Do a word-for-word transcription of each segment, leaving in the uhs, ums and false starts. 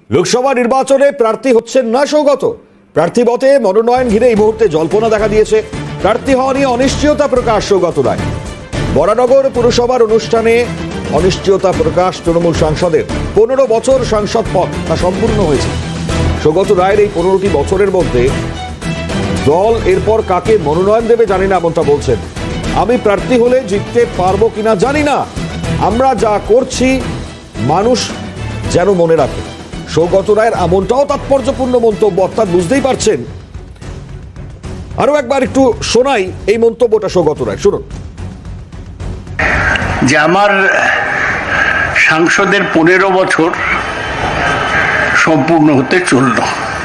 লোকসভা নির্বাচনে প্রার্থী হচ্ছেন না সৌগত। প্রার্থী মতে মনোনয়ন ঘিরে এই মুহূর্তে জল্পনা দেখা দিয়েছে। প্রার্থী হওয়া নিয়ে অনিশ্চয়তা প্রকাশ সৌগত রায়। বরানগর পুরসভার অনুষ্ঠানে অনিশ্চয়তা প্রকাশ তৃণমূল সাংসদের। পনেরো বছর সাংসদ পদ তা সম্পূর্ণ হয়েছে। সৌগত রায়ের এই পনেরোটি বছরের মধ্যে দল এরপর কাকে মনোনয়ন দেবে জানি না এমনটা বলছেন। আমি প্রার্থী হলে জিততে পারবো কিনা জানি না, আমরা যা করছি মানুষ যেন মনে রাখে। সৌগত রায়ের এমনটাও তাৎপর্যপূর্ণ মন্তব্য, অর্থাৎ বুঝতেই পারছেন। আরো একবার একটু শোনাই এই মন্তব্যটা সৌগত রায়, শুনুন। যে আমার সাংসদের পনেরো বছর সম্পূর্ণ হতে চলল,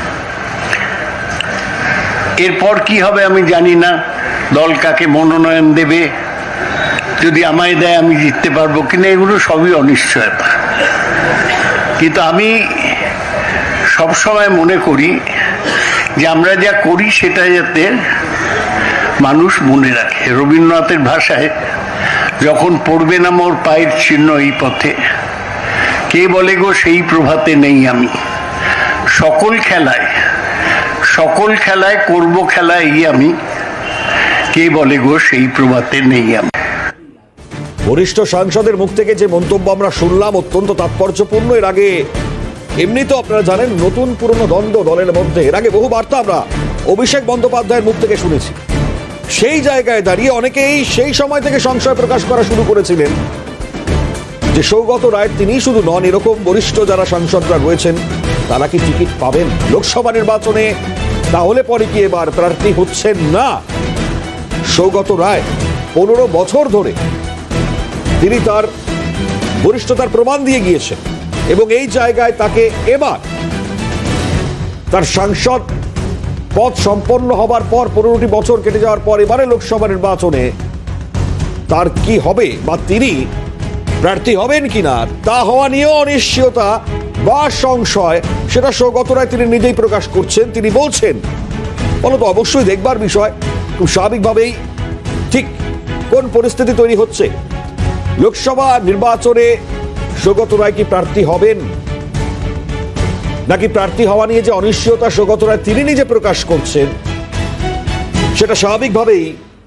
এরপর কি হবে আমি জানি না। দল কাকে মনোনয়ন দেবে, যদি আমায় দেয় আমি জিততে পারবো কিনা, এগুলো সবই অনিশ্চয়তা। কিন্তু আমি সবসময় মনে করি যে আমরা যা করি সেটা যাতে মানুষ মনে রাখে। রবীন্দ্রনাথের ভাষায়, যখন পড়বে না মোর পায়ের চিহ্ন এই পথে, কে বলে গো সেই প্রভাতে নেই আমি। সকল খেলায় সকল খেলায় করব খেলা এই আমি, কে বলে গো সেই প্রভাতে নেই আমি। বরিষ্ঠ সাংসদের মুখ থেকে যে মন্তব্য আমরা শুনলাম অত্যন্ত তাৎপর্যপূর্ণ। এর আগে এমনি তো আপনারা জানেন নতুন পুরনো দ্বন্দ্ব দলের মধ্যে এর আগে বহু বার্তা আমরা অভিষেক বন্দ্যোপাধ্যায়ের মুখ থেকে শুনেছি। সেই জায়গায় দাঁড়িয়ে অনেকেই সেই সময় থেকে সংশয় প্রকাশ করা শুরু করেছিলেন যে সৌগত রায় তিনি শুধু নন, এরকম বরিষ্ঠ যারা সাংসদরা রয়েছেন তারা কি টিকিট পাবেন লোকসভা নির্বাচনে। তাহলে পরে কি এবার প্রার্থী হচ্ছেন না সৌগত রায়। পনেরো বছর ধরে তিনি তার বরিষ্ঠতার প্রমাণ দিয়ে গিয়েছেন এবং এই জায়গায় তাকে এবার তার সাংসদ পদ সম্পন্ন হবার পর পনেরোটি বছর কেটে যাওয়ার পর এবারে লোকসভা নির্বাচনে তার কি হবে বা তিনি প্রার্থী হবেন কিনা তা হওয়া নিয়েও অনিশ্চয়তা বা সংশয়, সেটা সৌগত রায় তিনি নিজেই প্রকাশ করছেন। তিনি বলছেন ফলত অবশ্যই দেখবার বিষয় খুব স্বাভাবিকভাবেই ঠিক কোন পরিস্থিতি তৈরি হচ্ছে। লোকসভা নির্বাচনে সৌগত রায় কি প্রার্থী হবেন নাকি প্রার্থী হওয়া নিয়ে যে অনিশ্চয়তা সৌগত রায় তিনি নিজে প্রকাশ করছেন, সেটা স্বাভাবিকভাবেই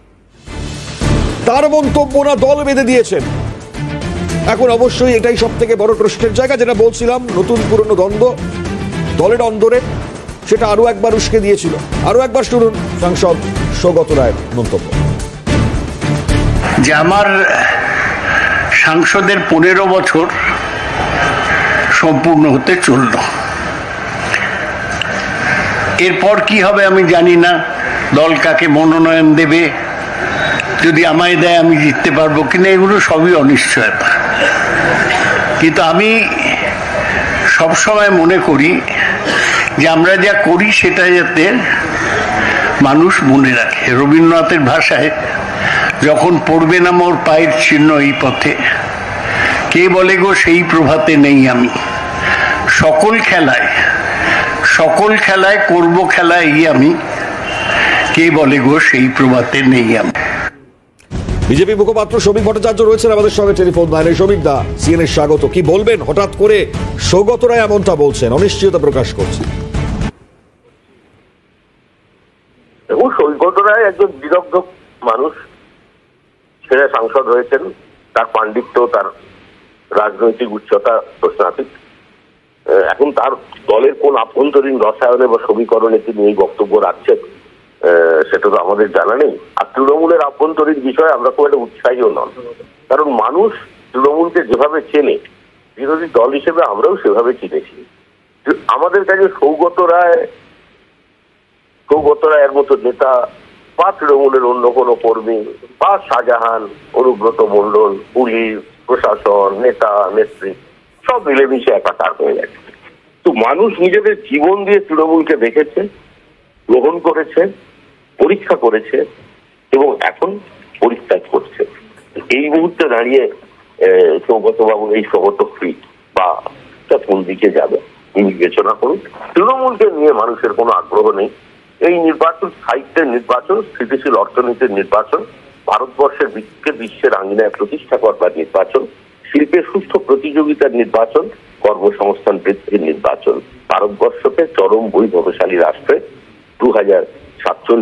তার মন্তব্য না দল বেঁধে দিয়েছেন। এখন অবশ্যই এটাই সব থেকে বড় প্রশ্নের জায়গা, যেটা বলছিলাম নতুন পুরনো দ্বন্দ্ব দলের অন্দরে, সেটা আরো একবার উস্কে দিয়েছিল। আরো একবার শুনুন সাংসদ সৌগত রায়ের মন্তব্য। যে আমার সাংসদের পনেরো বছর সম্পূর্ণ হতে চলল, এরপর কি হবে আমি জানি না। দল কাকে মনোনয়ন দেবে, যদি আমায় দেয় আমি জিততে পারবো কিনা, এগুলো সবই অনিশ্চয়তা। কিন্তু আমি সবসময় মনে করি যে আমরা যা করি সেটা যাতে মানুষ মনে রাখে। রবীন্দ্রনাথের ভাষায়, যখন পড়বে না মোর পায়ের চিহ্ন এই পথে, কে বলে গো সেই প্রভাতে নেই আমি। সকল খেলায় সকল খেলায় করব খেলা এই আমি, কে বলে গো সেই প্রভাতে নেই আমি। বিজেপি মুখপাত্র শ্রমিক ভট্টাচার্য রয়েছেন আমাদের সঙ্গে টেলিফোন লাইনে। শ্রমিক দা, সিএনএর স্বাগত। কি বলবেন হঠাৎ করে সৌগত রায় এমনটা বলছেন, অনিশ্চয়তা প্রকাশ করছেন? দেখুন, সৌগত রায় একজন বিদগ্ধ মানুষ, ছেলে সাংসদ হয়েছেন। তার পাণ্ডিত্য, তার রাজনৈতিক উচ্চতা প্রশ্নাতীত। এখন তার দলের কোন আভ্যন্তরীণ রসায়নে বা সমীকরণে তিনি এই বক্তব্য রাখছেন সেটা তো আমাদের জানা নেই। আর তৃণমূলের আভ্যন্তরীণ বিষয়ে আমরা খুব একটা উৎসাহীও নন, কারণ মানুষ তৃণমূলকে যেভাবে চেনে, বিরোধী দল হিসেবে আমরাও সেভাবে চিনেছি। আমাদের কাছে সৌগত রায় সৌগত রায়ের মতো নেতা বা তৃণমূলের অন্য কোনো কর্মী বা শাহজাহান, অনুব্রত মণ্ডল, পুলিশ প্রশাসন, নেতা নেত্রী সব মিলেমিশে একাকার হয়ে গেছে। তো মানুষ নিজেদের জীবন দিয়ে তৃণমূলকে দেখেছে, গ্রহণ করেছে, পরীক্ষা করেছে এবং এখন পরিত্যাগ করছে। এই মুহূর্তে দাঁড়িয়ে সৌগত বাবু এই সৌগতফ্রি বা কোন দিকে যাবে বিবেচনা করুন। তৃণমূলকে নিয়ে মানুষের কোনো আগ্রহ নেই। এই নির্বাচন সাহিত্যের নির্বাচন, স্থিতিশীল অর্থনীতির নির্বাচন, ভারতবর্ষের বিশ্বকে বিশ্বের আঙিনায় প্রতিষ্ঠা করবার নির্বাচন, শিল্পের সুস্থ প্রতিযোগিতার নির্বাচন, কর্মসংস্থান বৃদ্ধির নির্বাচন।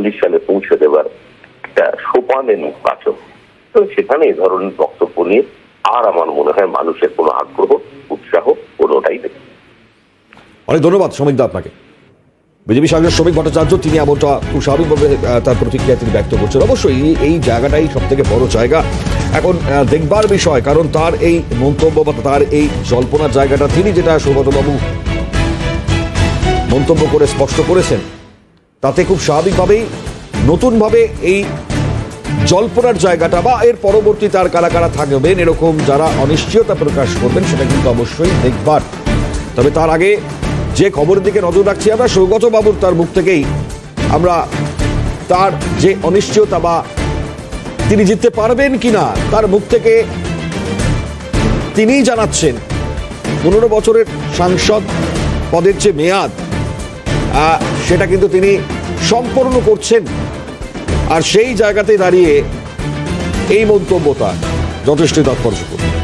চল্লিশ সালে পৌঁছে দেবার একটা সোপানের নির্বাচন। তো সেখানে এই ধরনের বক্তব্য নিয়ে আর আমার মনে হয় মানুষের কোনো আগ্রহ উৎসাহ কোনোটাই নেই। অনেক ধন্যবাদ শ্রমিকদা আপনাকে। বিজেপি সাংসদ শ্রমিক ভট্টাচার্য তিনি এমনটা খুব স্বাভাবিকভাবে তার প্রতিক্রিয়া তিনি ব্যক্ত করছেন। অবশ্যই এই জায়গাটাই সব থেকে বড় জায়গা এখন দেখবার বিষয়, কারণ তার এই মন্তব্য বা তার এই জল্পনার জায়গাটা তিনি যেটা সৌগতবাবু মন্তব্য করে স্পষ্ট করেছেন, তাতে খুব স্বাভাবিকভাবেই নতুনভাবে এই জল্পনার জায়গাটা বা এর পরবর্তী তার কারা কারা থাকবেন এরকম যারা অনিশ্চয়তা প্রকাশ করবেন সেটা কিন্তু অবশ্যই দেখবার। তবে তার আগে যে খবরের দিকে নজর রাখছি আমরা, সৌগত বাবুর তার মুখ থেকেই আমরা তার যে অনিশ্চয়তা বা তিনি জিততে পারবেন কিনা তার মুখ থেকে তিনিই জানাচ্ছেন পনেরো বছরের সাংসদ পদের যে মেয়াদ সেটা কিন্তু তিনি সম্পূর্ণ করছেন। আর সেই জায়গাতে দাঁড়িয়ে এই মন্তব্যটা যথেষ্ট তাৎপর্যপূর্ণ।